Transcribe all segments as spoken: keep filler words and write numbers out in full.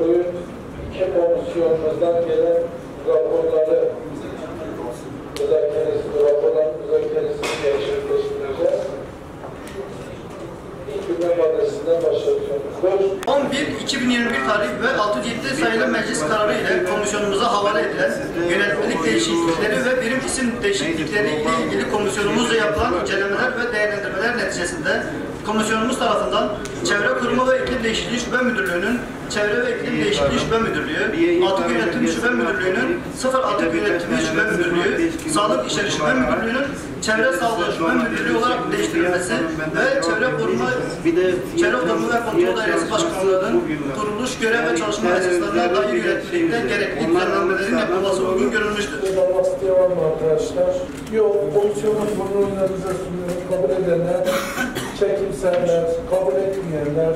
bugün iki komisyonumuzdan gelen raporları müzakeresi, raporların müzakeresini gerçekleştireceğiz. İlk gündem maddesinden başlatıyoruz. on bir iki bin yirmi bir tarih ve altı yüz yedi sayılı meclis kararı ile komisyonumuza havale edilen yönetmelik değişiklikleri ve birim isim değişiklikleri ile ilgili komisyonumuzla yapılan incelemeler ve değerlendirmeler neticesinde komisyonumuz tarafından Çevre Kurumu ve İklim Değişikliği Şube Müdürlüğü'nün Çevre ve İklim Değişikliği Şube Müdürlüğü, Atık Yönetimi Şube Müdürlüğü'nün Sıfır Atık Yönetimi Şube Müdürlüğü, Sağlık İşleri Şube Müdürlüğü'nün Çevre Sağlığı Şube Müdürlüğü olarak değiştirilmesi ve Çevre Kurumu, Çevre Kurumu ve Kontrol Dairesi Başkanlığı'nın kuruluş, görev ve çalışma esaslarına dair yönetmelikte gerekli düzenlenmelerin yapılması uygun görülmüştür. Almak isteyen var mı arkadaşlar? Yok, komisyonun bunu önlerinize sunuyorum. Kabul edenler, çekimserler, kabul etmeyenler,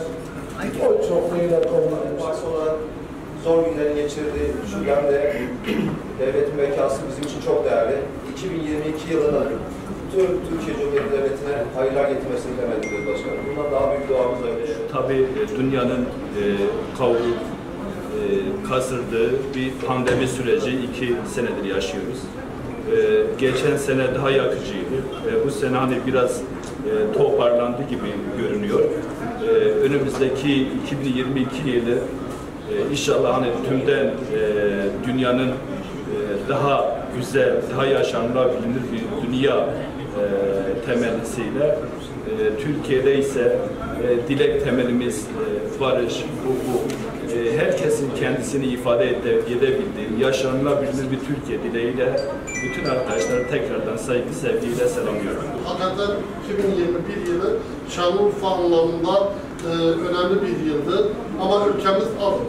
o çokluğuyla kabul edilmiş. olarak zor günleri geçirdi. Şu yönde devletin bekası bizim için çok değerli. iki bin yirmi iki yılında tüm Türkiye Cumhuriyeti Devleti'ne hayırlar getirmesini temenni ediyoruz başkanım. Bundan daha büyük duamız var. Tabii dünyanın e, kavrulup e, kasırdığı bir pandemi süreci iki senedir yaşıyoruz. E, geçen sene daha yakıcıydı. E, bu sene hani biraz e, toparlandı gibi görünüyor. E, önümüzdeki iki bin yirmi iki yılı e, inşallah hani tümden e, dünyanın e, daha güzel, daha yaşanılabilir bir dünya e, temennisiyle e, Türkiye'de ise e, dilek temelimiz e, barış, hukuk, e, herkesin kendisini ifade edebildiği, yaşanılabilir bir Türkiye dileğiyle bütün arkadaşları tekrardan saygı, sevgiyle selamlıyorum. Hakikaten iki bin yirmi bir yılı Şanlıurfa anlamında e, önemli bir yıldı. Ama ülkemiz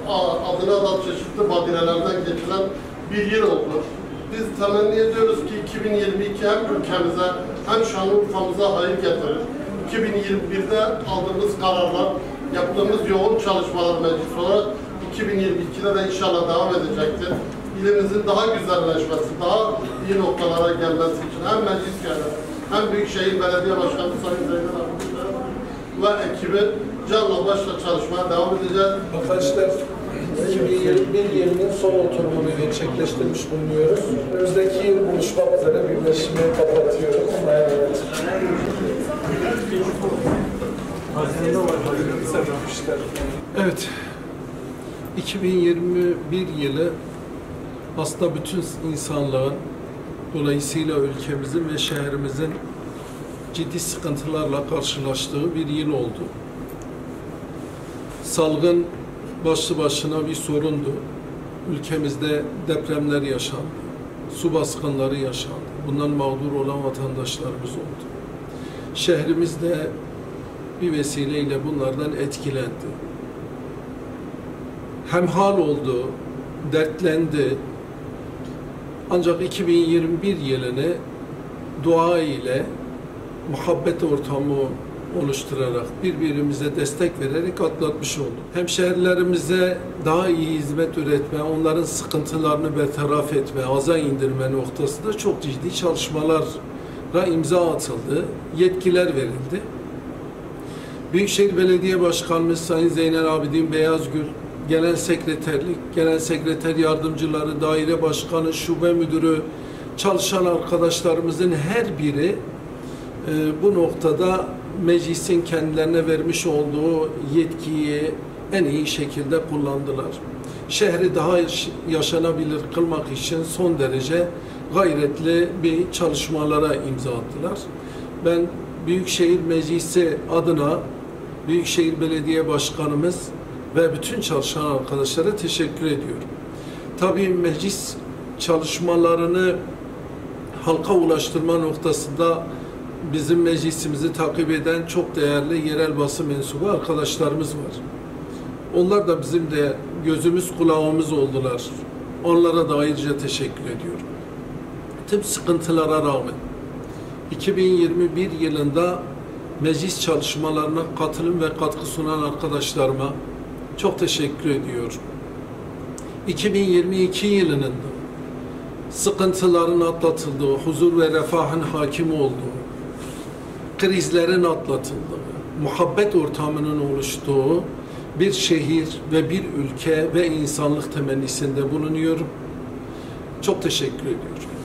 adına da çeşitli badirelerden geçilen bir yıl oldu. Biz temenni ediyoruz ki iki bin yirmi iki hem ülkemize hem Şanlıurfa'mıza hayır getirir. iki bin yirmi birde aldığımız kararlar, yaptığımız yoğun çalışmalar meclis olarak iki bin yirmi ikide de inşallah devam edecektir. İlimizin daha güzelleşmesi, daha iyi noktalara gelmesi için hem meclis üyeleri hem Büyükşehir Belediye Başkanı Sayın Zeynep Akbuçer ve ekibi canla başla çalışmaya devam edeceğiz. Arkadaşlar, iki bin yirmi bir yılının son oturumunu gerçekleştirmiş bulunuyoruz. Önümüzdeki yıl buluşmak üzere birleşmeyi kapatıyoruz. Evet. Evet, iki bin yirmi bir yılı aslında bütün insanlığın, dolayısıyla ülkemizin ve şehrimizin ciddi sıkıntılarla karşılaştığı bir yıl oldu. Salgın başlı başına bir sorundu. Ülkemizde depremler yaşandı, su baskınları yaşandı. Bundan mağdur olan vatandaşlarımız oldu. Şehrimizde bir vesileyle bunlardan etkilendi. Hemhal oldu, dertlendi. Ancak iki bin yirmi bir yılını dua ile muhabbet ortamı oluşturarak, birbirimize destek vererek atlatmış olduk. Hemşehrilerimize daha iyi hizmet üretme, onların sıkıntılarını bertaraf etme, aza indirme noktasında çok ciddi çalışmalara imza atıldı, yetkiler verildi. Büyükşehir Belediye Başkanımız Sayın Zeynel Abidin Beyazgül, Genel Sekreterlik, Genel Sekreter Yardımcıları, Daire Başkanı, Şube Müdürü, çalışan arkadaşlarımızın her biri e, bu noktada meclisin kendilerine vermiş olduğu yetkiyi en iyi şekilde kullandılar. Şehri daha yaşanabilir kılmak için son derece gayretli bir çalışmalara imza attılar. Ben Büyükşehir Meclisi adına Büyükşehir Belediye Başkanımız ve bütün çalışan arkadaşlara teşekkür ediyorum. Tabii meclis çalışmalarını halka ulaştırma noktasında bizim meclisimizi takip eden çok değerli yerel basın mensubu arkadaşlarımız var. Onlar da bizim de gözümüz kulağımız oldular. Onlara da ayrıca teşekkür ediyorum. Tüm sıkıntılara rağmen iki bin yirmi bir yılında meclis çalışmalarına katılım ve katkı sunan arkadaşlarıma çok teşekkür ediyorum. iki bin yirmi iki yılının da sıkıntıların atlatıldığı, huzur ve refahın hakim olduğu, krizlerin atlatıldığı, muhabbet ortamının oluştuğu bir şehir ve bir ülke ve insanlık temennisinde bulunuyorum. Çok teşekkür ediyorum.